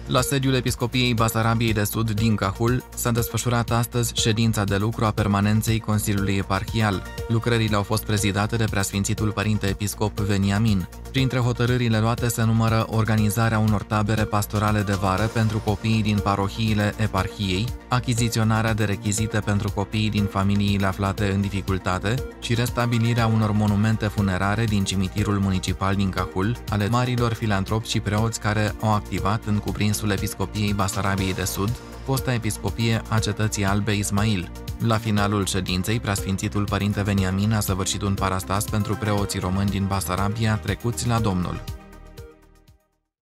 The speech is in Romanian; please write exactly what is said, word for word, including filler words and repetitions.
La sediul Episcopiei Basarabiei de Sud din Cahul s-a desfășurat astăzi ședința de lucru a permanenței Consiliului Eparhial. Lucrările au fost prezidate de Preasfințitul Părinte Episcop Veniamin. Printre hotărârile luate se numără organizarea unor tabere pastorale de vară pentru copiii din parohiile eparhiei, achiziționarea de rechizite pentru copiii din familiile aflate în dificultate și restabilirea unor monumente funerare din cimitirul municipal din Cahul, ale marilor filantropi și preoți care au activat în cuprinsul Episcopiei Basarabiei de Sud, fosta episcopie a Cetății Albe Ismail. La finalul ședinței, Preasfințitul Părinte Veniamin a săvârșit un parastas pentru preoții români din Basarabia trecuți la Domnul.